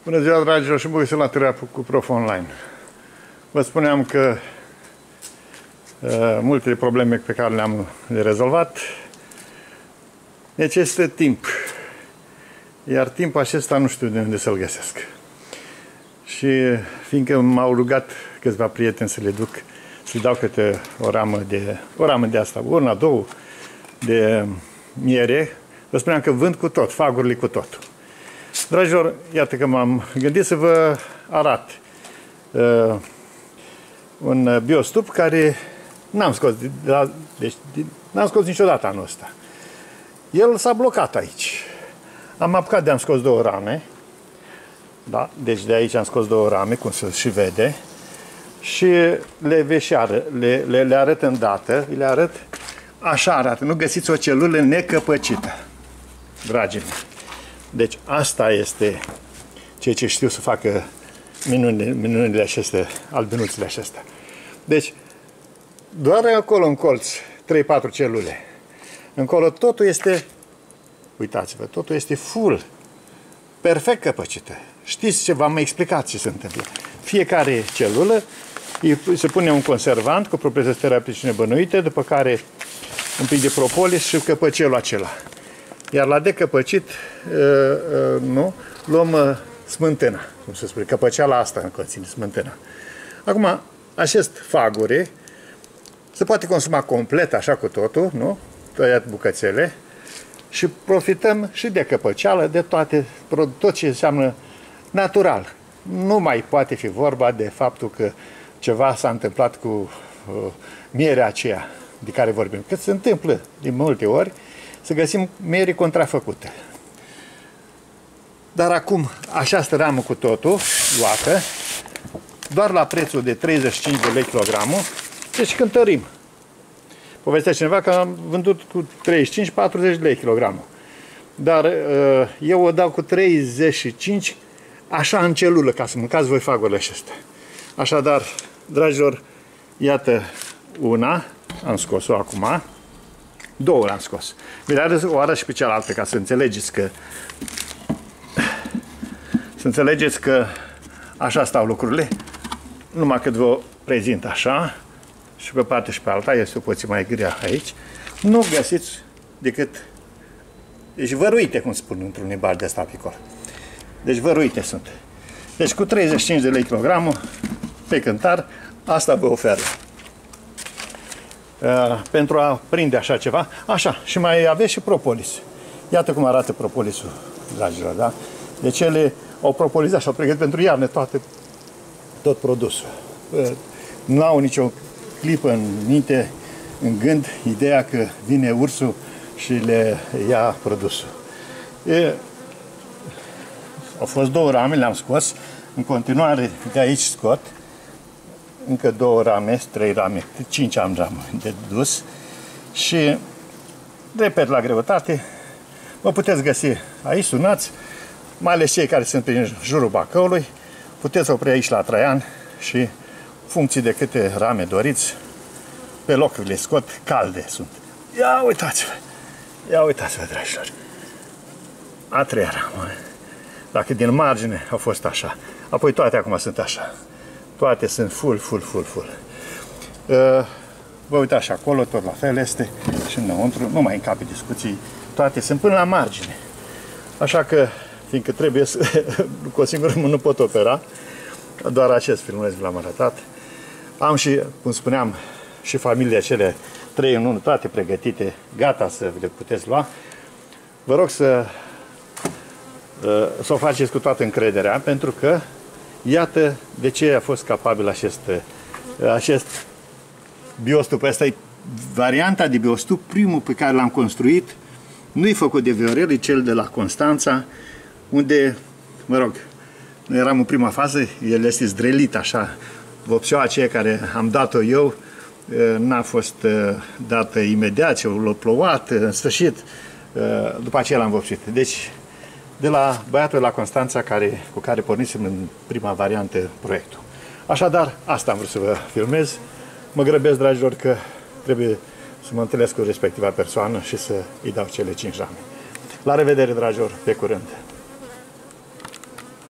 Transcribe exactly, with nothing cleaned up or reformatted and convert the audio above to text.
Bună ziua, dragilor, și bun găsit la Terapia cu Prof Online. Vă spuneam că uh, multe probleme pe care le-am rezolvat necesită timp. Iar timpul acesta nu știu de unde să-l găsesc. Și fiindcă m-au rugat câțiva prieteni să le duc, să-i dau câte o ramă de, o ramă de asta, una, două, de miere, vă spuneam că vând cu tot, fagurile cu tot. Dragilor, iată că m-am gândit să vă arăt uh, un biostup care n-am scos, de la, deci, de, n-am scos niciodată anul ăsta. El s-a blocat aici. Am apucat de am scos două rame. Da? Deci de aici am scos două rame, cum se și vede. Și le veșeară, le, le, le arăt îndată, le arăt, așa arată. Nu găsiți o celulă necăpăcită, dragii mei. Deci asta este ceea ce știu să facă minunile, minunile acestea, albinuțele acestea. Deci, doar acolo în colț, trei patru celule. Încolo totul este, uitați-vă, totul este full, perfect căpăcită. Știți ce v-am explicat ce se întâmplă. Fiecare celulă se pune un conservant cu proprietăți terapeutice nebănuite, după care un pic de propolis și căpăcelul acela. Iar la decăpăcit, nu, luăm smântâna, cum se spune, căpăceala asta conține smântâna. Acum, acest fagure se poate consuma complet, așa cu totul, nu? Tăiat bucățele și profităm și de căpăceală, de toate, tot ce înseamnă natural. Nu mai poate fi vorba de faptul că ceva s-a întâmplat cu uh, mierea aceea de care vorbim. Că se întâmplă de multe ori să găsim miere contrafăcute. Dar acum, această ramă cu totul, luată, doar la prețul de treizeci și cinci de lei kilogramul, deci cântărim. Povestea cineva că am vândut cu treizeci și cinci patruzeci de lei kilogramul. Dar eu o dau cu treizeci și cinci, așa în celulă, ca să mâncați voi fagurile acestea. Așadar, dragilor, iată una, am scos-o acum, două le-am scos. Mi le arăt, o arăt și pe cealaltă, ca să înțelegeți că să înțelegeți că așa stau lucrurile. Numai cât vă prezint așa, și pe partea și pe alta, este o puțin mai grea aici, nu găsiți decât, deci văruite, cum spun într-un limbaj de asta apicol. Deci văruite sunt. Deci cu treizeci și cinci de lei kilogramul, pe cântar, asta vă oferă. Uh, pentru a prinde așa ceva. Așa, și mai aveți și propolis. Iată cum arată propolisul, dragilor, da? Deci ele au propolizat și au pregătit pentru iarnă toate, tot produsul. Uh, nu au nicio clipă în minte, în gând, ideea că vine ursul și le ia produsul. E, au fost două rame, le-am scos. În continuare, de aici scot. Încă două rame, trei rame, cinci am rame de dus. Și, repet, la greutate, vă puteți găsi aici, sunați, mai ales cei care sunt prin jurul Bacăului, puteți opri aici la Traian și, funcție de câte rame doriți, pe loc le scot, calde sunt. Ia uitați-vă, ia uitați-vă, dragilor. A treia ramă. Dacă din margine au fost așa, apoi toate acum sunt așa. Toate sunt full, full, full, full. Uh, vă uitați și acolo, tot la fel este și înăuntru, nu mai încape discuții, toate sunt până la margine. Așa că, fiindcă trebuie să, cu o singură mână nu pot opera, doar acest filmuleț vi l-am arătat. Am și, cum spuneam, și familia cele trei în unu, toate pregătite, gata să le puteți lua. Vă rog să, să o faceți cu toată încrederea, pentru că iată de ce a fost capabil acest, acest biostup. Asta e varianta de biostup, primul pe care l-am construit. Nu e făcut de Viorel, e cel de la Constanța, unde, mă rog, noi eram în prima fază, el este zdrelit așa. Vopseaua aceea care am dat-o eu n-a fost dată imediat, ce l-a plouat, în sfârșit, după aceea l-am vopsit. Deci, de la băiatul la Constanța care, cu care pornisem în prima variantă proiectul. Așadar, asta am vrut să vă filmez. Mă grăbesc, dragilor, că trebuie să mă întâlnesc cu respectiva persoană și să îi dau cele cinci rame. La revedere, dragilor, pe curând!